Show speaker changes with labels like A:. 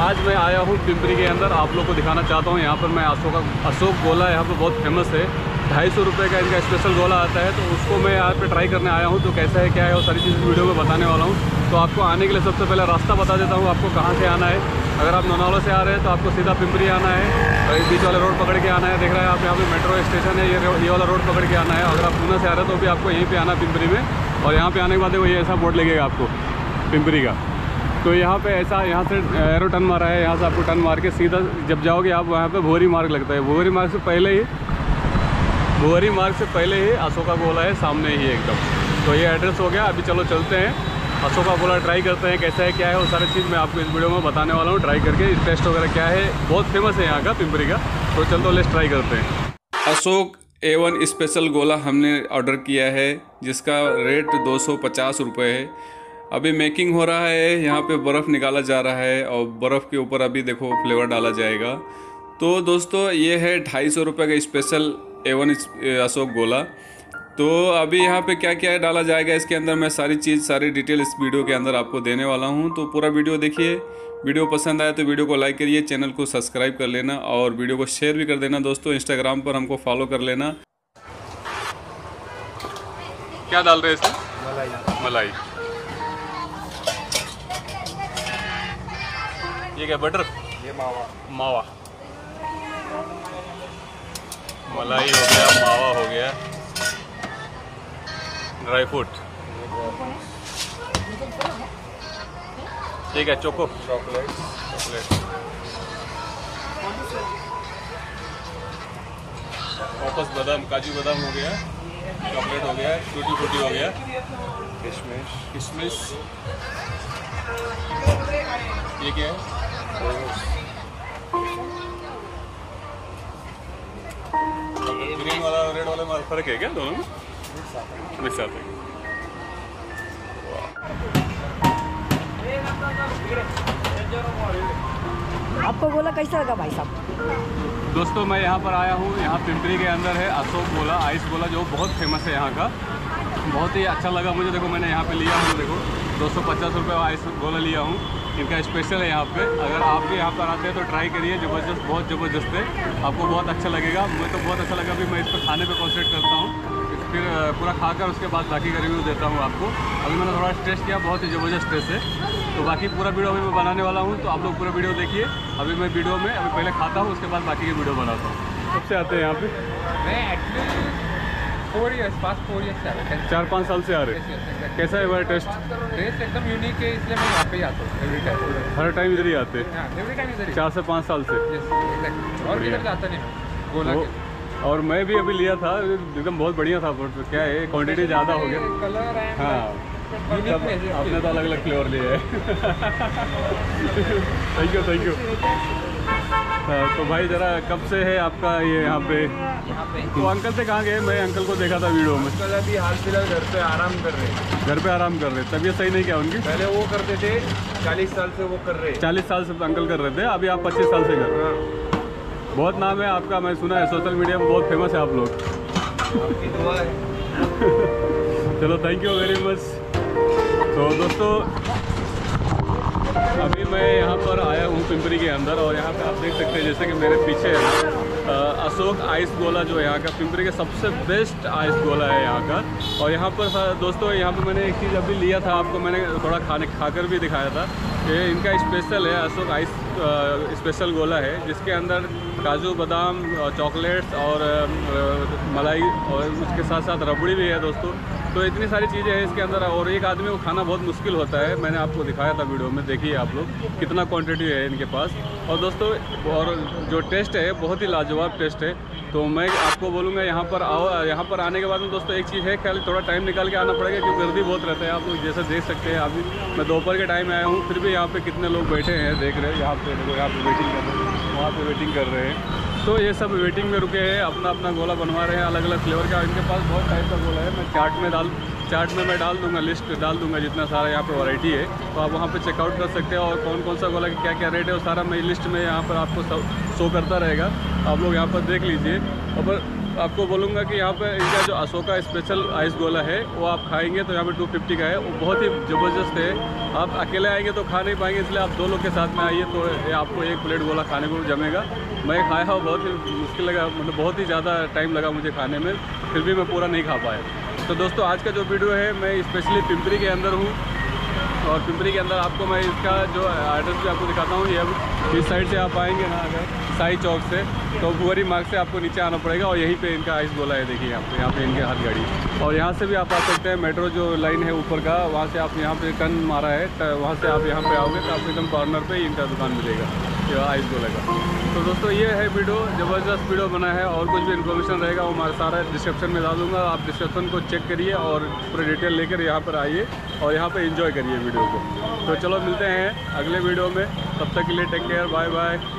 A: आज मैं आया हूँ पिंपरी के अंदर, आप लोग को दिखाना चाहता हूँ। यहाँ पर मैं अशोक गोला यहाँ पर बहुत फेमस है, 250 रुपये का इनका स्पेशल गोला आता है, तो उसको मैं यहाँ पे ट्राई करने आया हूँ। तो कैसा है क्या है वो सारी चीज़ वीडियो में बताने वाला हूँ। तो आपको आने के लिए सबसे पहले रास्ता बता देता हूँ, आपको कहाँ से आना है। अगर आप लोनावला से आ रहे हैं तो आपको सीधा पिंपरी आना है, और बीच वाला रोड पकड़ के आना है। देख रहे हैं आप यहाँ पे मेट्रो स्टेशन है, ये वाला रोड पकड़ के आना है। अगर आप पूना से आ रहे हैं तो भी आपको यहीं पे आना पिंपरी में, और यहाँ पे आने के बाद वो ये ऐसा बोर्ड लगेगा आपको पिंपरी का। तो यहाँ पे ऐसा, यहाँ से एरो टर्न मारा है, यहाँ से आपको टर्न मार के सीधा जब जाओगे आप वहाँ पे भुवरी मार्ग लगता है। भुवरी मार्ग से पहले ही अशोका गोला है, सामने ही एकदम। तो ये एड्रेस हो गया। अभी चलो चलते हैं, अशोका गोला ट्राई करते हैं कैसा है क्या है वो सारी चीज़ मैं आपको इस वीडियो में बताने वाला हूँ। ट्राई करके टेस्ट वगैरह क्या है, बहुत फेमस है यहाँ का पिंपरी का। तो चलो लेट्स ट्राई करते हैं। अशोक A1 स्पेशल गोला हमने ऑर्डर किया है, जिसका रेट 250 रुपये है। अभी मेकिंग हो रहा है, यहाँ पे बर्फ़ निकाला जा रहा है, और बर्फ़ के ऊपर अभी देखो फ्लेवर डाला जाएगा। तो दोस्तों ये है 250 रुपये का स्पेशल A1 अशोक गोला। तो अभी यहाँ पे क्या क्या डाला जाएगा इसके अंदर, मैं सारी डिटेल इस वीडियो के अंदर आपको देने वाला हूँ। तो पूरा वीडियो देखिए। वीडियो पसंद आए तो वीडियो को लाइक करिए, चैनल को सब्सक्राइब कर लेना, और वीडियो को शेयर भी कर देना दोस्तों। इंस्टाग्राम पर हमको फॉलो कर लेना। क्या डाल रहे हैं इसमें? मलाई। ये क्या बटर?
B: ये मावा।
A: मलाई हो गया, मावा हो गया, ड्राई फ्रूट, ठीक है, चॉकलेट, वापस बादाम, काजू बादाम हो गया, चॉकलेट हो गया, टूटी फ्रूटी हो गया, किशमिश। ये क्या है? ग्रीन वाला और रेड वाला में फर्क है क्या दोनों में? मिक्स आते हैं।
C: आपको गोला कैसा लगा भाई साहब?
A: दोस्तों मैं यहाँ पर आया हूँ, यहाँ पिंपरी के अंदर है अशोक गोला, आइस गोला, जो बहुत फेमस है यहाँ का। बहुत ही अच्छा लगा मुझे। देखो मैंने यहाँ पे लिया हूँ, देखो 250 रुपये आइस गोला लिया हूँ। इनका स्पेशल है यहाँ पे। अगर आप भी यहाँ पर आते हैं तो ट्राई करिए, ज़बरदस्त, बहुत ज़बरदस्त है, आपको बहुत अच्छा लगेगा। मुझे तो बहुत अच्छा लगा। अभी मैं इस पर खाने पे कॉन्सेंट्रेट करता हूँ, फिर पूरा खाकर उसके बाद बाकी का रिव्यू देता हूँ आपको। अभी मैंने थोड़ा टेस्ट किया, बहुत ही ज़बरदस्त टेस्ट है। तो बाकी पूरा वीडियो अभी मैं बनाने वाला हूँ, तो आप लोग पूरा वीडियो देखिए। अभी मैं वीडियो में अभी पहले खाता हूँ, उसके बाद बाकी की वीडियो बनाता हूँ। कब से आते हैं यहाँ पे?
B: मैं एक्चुअली 4 इयर्स से आ रहे हैं।
A: 4-5 साल से आ रहे हैं। कैसा है हमारा टेस्ट?
B: एकदम यूनिक है, इसलिए मैं यहाँ पे ही आता हूँ एवरी टाइम।
A: हर टाइम इधर ही आते हैं?
B: एवरी टाइम इधर ही।
A: 4 से 5 साल से।
B: और किधर जाता नहीं मैं गोला के।
A: और मैं भी अभी लिया था, एकदम बहुत बढ़िया था। क्या है, क्वांटिटी ज़्यादा हो गया।
B: कलर है,
A: हाँ, आपने तो अलग अलग फ्लेवर लिए है। Thank you. तो भाई ज़रा कब से है आपका ये यहाँ पे? तो अंकल से कहाँ गए? मैं अंकल को देखा था वीडियो में।
B: अंकल अभी हाल फिलहाल घर पे आराम कर रहे हैं।
A: घर पे आराम कर रहे हैं? तबीयत सही नहीं क्या उनकी?
B: पहले वो करते थे, 40 साल से वो कर रहे हैं।
A: 40 साल से अंकल कर रहे थे, अभी आप 25 साल से कर रहे हैं। बहुत नाम है आपका, मैं सुना है सोशल मीडिया में बहुत फेमस है आप लोग।
B: आपकी दुआ है।
A: चलो थैंक यू वेरी मच। तो दोस्तों अभी मैं यहाँ पर आया हूँ पिंपरी के अंदर, और यहाँ पे आप देख सकते हैं जैसे कि मेरे पीछे है अशोक आइस गोला, जो है यहाँ का पिंपरी का सबसे बेस्ट आइस गोला है यहाँ का। और यहाँ पर दोस्तों यहाँ पे मैंने एक चीज़ अभी लिया था, आपको मैंने थोड़ा खाकर भी दिखाया था। ये इनका स्पेशल है, अशोक आइस स्पेशल गोला है, जिसके अंदर काजू बादाम, चॉकलेट्स और मलाई, और उसके साथ साथ रबड़ी भी है दोस्तों। तो इतनी सारी चीज़ें हैं इसके अंदर, और एक आदमी को खाना बहुत मुश्किल होता है। मैंने आपको दिखाया था वीडियो में, देखिए आप लोग कितना क्वांटिटी है इनके पास। और दोस्तों और जो टेस्ट है बहुत ही लाजवाब टेस्ट है। तो मैं आपको बोलूँगा यहाँ पर आओ। यहाँ पर आने के बाद में दोस्तों एक चीज़ है, खाली थोड़ा टाइम निकाल के आना पड़ेगा, क्योंकि गर्दी बहुत रहता है। आप लोग जैसे देख सकते हैं, अभी मैं दोपहर के टाइम आया हूँ, फिर भी यहाँ पे कितने लोग बैठे हैं देख रहे हैं। यहाँ पे देखो, यहाँ पे वेटिंग कर रहे हैं, वहाँ पे वेटिंग कर रहे हैं। तो ये सब वेटिंग में रुके हैं, अपना अपना गोला बनवा रहे हैं अलग अलग फ्लेवर का। इनके पास बहुत टाइप का गोला है। मैं चार्ट में मैं डाल दूंगा, लिस्ट डाल दूंगा जितना सारा यहाँ पे वैरायटी है, तो आप वहाँ पे चेकआउट कर सकते हैं। और कौन कौन सा गोला की क्या क्या रेट है वो सारा मैं लिस्ट में यहाँ पर आपको शो करता रहेगा, आप लोग यहाँ पर देख लीजिए। और आपको बोलूँगा कि यहाँ पे इनका जो अशोका स्पेशल आइस गोला है वो आप खाएंगे तो यहाँ पे 250 का है। वो बहुत ही ज़बरदस्त है। आप अकेले आएंगे तो खा नहीं पाएंगे, इसलिए आप 2 लोग के साथ में आइए तो ये आपको 1 प्लेट गोला खाने को जमेगा। मैं खाया हूँ, बहुत ही मुश्किल लगा, मतलब बहुत ही ज़्यादा टाइम लगा मुझे खाने में, फिर भी मैं पूरा नहीं खा पाया। तो दोस्तों आज का जो वीडियो है मैं स्पेशली पिंपरी के अंदर हूँ और पिंपरी के अंदर आपको मैं इसका जो एड्रेस भी आपको दिखाता हूँ। ये अब इस साइड से आप आएंगे ना अगर साई चौक से तो भुअरी मार्ग से आपको नीचे आना पड़ेगा और यहीं पे इनका आइस गोला है। देखिए यहाँ पे इनके हाथ गाड़ी, और यहाँ से भी आप आ सकते हैं। मेट्रो जो लाइन है ऊपर का, वहाँ से आप यहाँ पे टर्न मारा है, वहाँ से आप यहाँ पे आओगे तो आपको एकदम कॉर्नर पे इनका दुकान मिलेगा ये आइस गोला का। तो दोस्तों ये है वीडियो, ज़बरदस्त वीडियो बना है और कुछ भी इन्फॉर्मेशन रहेगा वो हमारा सारा डिस्क्रिप्शन में डाल दूँगा। आप डिस्क्रिप्शन को चेक करिए और पूरे डिटेल लेकर यहाँ पर आइए और यहाँ पर एंजॉय करिए वीडियो को। तो चलो मिलते हैं अगले वीडियो में, तब तक के लिए टेक केयर, बाय बाय।